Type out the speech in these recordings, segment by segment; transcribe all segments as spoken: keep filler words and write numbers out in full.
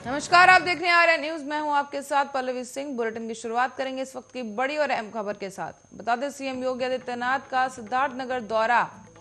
नमस्कार, आप देख रहे हैं आर्या न्यूज। मैं हूं आपके साथ पल्लवी सिंह। बुलेटिन की शुरुआत करेंगे इस वक्त की बड़ी और अहम खबर के साथ। बता दें, सीएम योगी आदित्यनाथ का सिद्धार्थनगर दौरा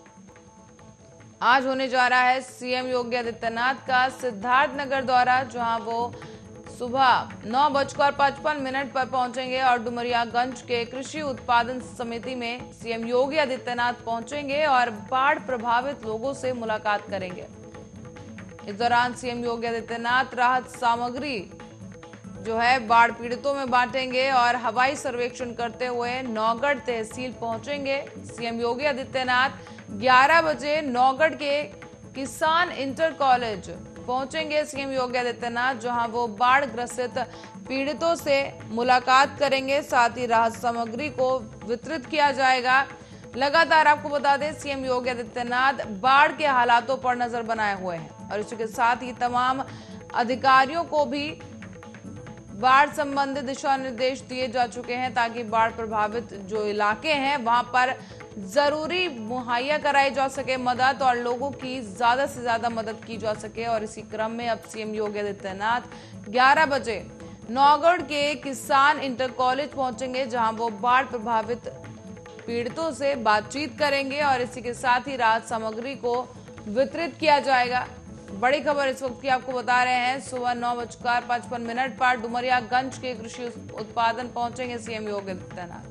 आज होने जा रहा है। सीएम योगी आदित्यनाथ का सिद्धार्थनगर दौरा, जहां वो सुबह नौ बजकर पचपन मिनट पर पहुंचेंगे और डुमरियागंज के कृषि उत्पादन समिति में सीएम योगी आदित्यनाथ पहुंचेंगे और बाढ़ प्रभावित लोगों से मुलाकात करेंगे। इस दौरान सीएम योगी आदित्यनाथ राहत सामग्री जो है बाढ़ पीड़ितों में बांटेंगे और हवाई सर्वेक्षण करते हुए नौगढ़ तहसील पहुंचेंगे। सीएम योगी आदित्यनाथ ग्यारह बजे नौगढ़ के किसान इंटर कॉलेज पहुंचेंगे। सीएम योगी आदित्यनाथ जहां वो बाढ़ ग्रसित पीड़ितों से मुलाकात करेंगे, साथ ही राहत सामग्री को वितरित किया जाएगा। लगातार आपको बता दें, सीएम योगी आदित्यनाथ बाढ़ के हालातों पर नजर बनाए हुए हैं और इसी के साथ ही तमाम अधिकारियों को भी बाढ़ संबंधित दिशा निर्देश दिए जा चुके हैं ताकि बाढ़ प्रभावित जो इलाके हैं वहां पर जरूरी मुहैया कराई जा सके मदद और लोगों की ज्यादा से ज्यादा मदद की जा सके। और इसी क्रम में अब सीएम योगी आदित्यनाथ ग्यारह बजे नौगढ़ के किसान इंटर कॉलेज पहुंचेंगे, जहां वो बाढ़ प्रभावित पीड़ितों से बातचीत करेंगे और इसी के साथ ही राहत सामग्री को वितरित किया जाएगा। बड़ी खबर इस वक्त की आपको बता रहे हैं। सुबह नौ बजकर पचपन मिनट पर डुमरियागंज के कृषि उत्पादन पहुंचेंगे सीएम योगी आदित्यनाथ।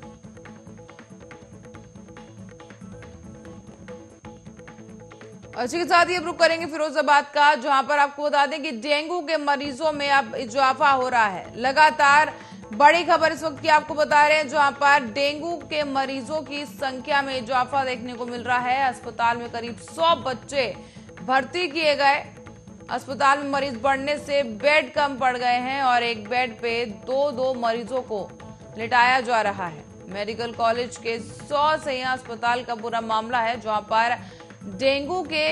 और इसी के साथ ही अब रुक करेंगे फिरोजाबाद का, जहां पर आपको बता दें कि डेंगू के मरीजों में अब इजाफा हो रहा है। लगातार बड़ी खबर इस वक्त की आपको बता रहे हैं, जहां पर डेंगू के मरीजों की संख्या में इजाफा देखने को मिल रहा है। अस्पताल में करीब सौ बच्चे भर्ती किए गए। अस्पताल में मरीज बढ़ने से बेड कम पड़ गए हैं और एक बेड पे दो दो मरीजों को लिटाया जा रहा है। मेडिकल कॉलेज के सौ सैया अस्पताल का पूरा मामला है, जहां पर डेंगू के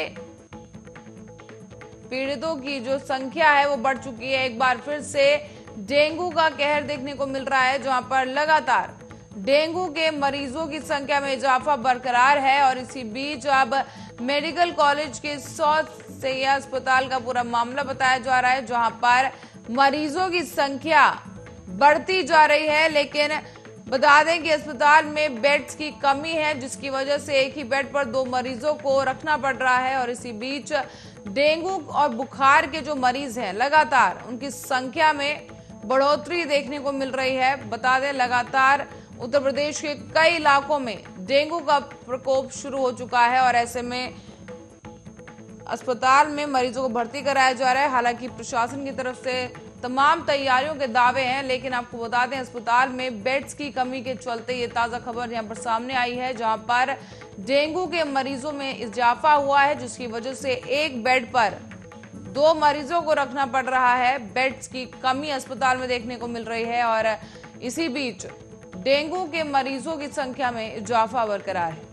पीड़ितों की जो संख्या है वो बढ़ चुकी है। एक बार फिर से डेंगू का कहर देखने को मिल रहा है, जहां पर लगातार डेंगू के मरीजों की संख्या में इजाफा बरकरार है। और इसी बीच अब मेडिकल कॉलेज के सौ सैया अस्पताल का पूरा मामला बताया जा रहा है, जहां पर मरीजों की संख्या बढ़ती जा रही है। लेकिन बता दें कि अस्पताल में बेड्स की कमी है, जिसकी वजह से एक ही बेड पर दो मरीजों को रखना पड़ रहा है। और इसी बीच डेंगू और बुखार के जो मरीज हैं, लगातार उनकी संख्या में बढ़ोतरी देखने को मिल रही है। बता दें, लगातार उत्तर प्रदेश के कई इलाकों में डेंगू का प्रकोप शुरू हो चुका है और ऐसे में अस्पताल में मरीजों को भर्ती कराया जा रहा है। हालांकि प्रशासन की तरफ से तमाम तैयारियों के दावे हैं, लेकिन आपको बता दें अस्पताल में बेड्स की कमी के चलते ये ताजा खबर यहां पर सामने आई है, जहां पर डेंगू के मरीजों में इजाफा हुआ है, जिसकी वजह से एक बेड पर दो मरीजों को रखना पड़ रहा है। बेड्स की कमी अस्पताल में देखने को मिल रही है और इसी बीच डेंगू के मरीजों की संख्या में इजाफा बरकरार है।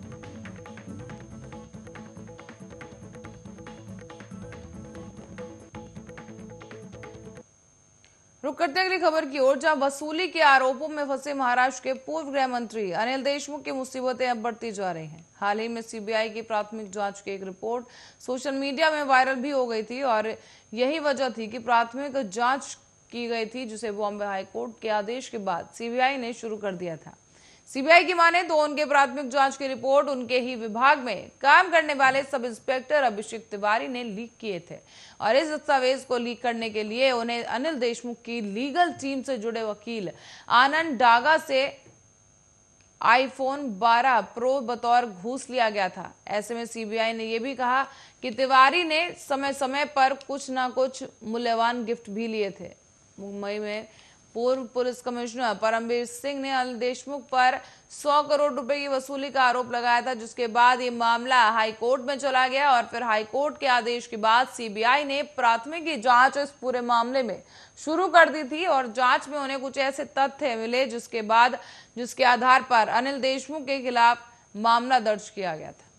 रुक करते हैं अगली खबर की ओर, जहां वसूली के आरोपों में फंसे महाराष्ट्र के पूर्व गृह मंत्री अनिल देशमुख की मुसीबतें अब बढ़ती जा रही हैं। हाल ही में सीबीआई की प्राथमिक जांच की एक रिपोर्ट सोशल मीडिया में वायरल भी हो गई थी और यही वजह थी कि प्राथमिक जांच की गई थी, जिसे बॉम्बे हाईकोर्ट के आदेश के बाद सीबीआई ने शुरू कर दिया था। सीबीआई की माने तो उनके प्राथमिक जांच की रिपोर्ट उनके ही विभाग में काम करने वाले सब इंस्पेक्टर अभिषेक तिवारी ने लीक किए थे और इस दस्तावेज को लीक करने के लिए उन्हें अनिल देशमुख की लीगल टीम से जुड़े वकील आनंद डागा से आईफोन बारह प्रो बतौर घूस लिया गया था। ऐसे में सीबीआई ने यह भी कहा कि तिवारी ने समय समय पर कुछ ना कुछ मूल्यवान गिफ्ट भी लिए थे। मुंबई में पूर्व पुलिस कमिश्नर परमवीर सिंह ने अनिल देशमुख पर सौ करोड़ रुपए की वसूली का आरोप लगाया था, जिसके बाद ये मामला हाईकोर्ट में चला गया और फिर हाईकोर्ट के आदेश के बाद सीबीआई ने प्राथमिक जांच इस पूरे मामले में शुरू कर दी थी और जांच में उन्हें कुछ ऐसे तथ्य मिले जिसके बाद जिसके आधार पर अनिल देशमुख के खिलाफ मामला दर्ज किया गया था।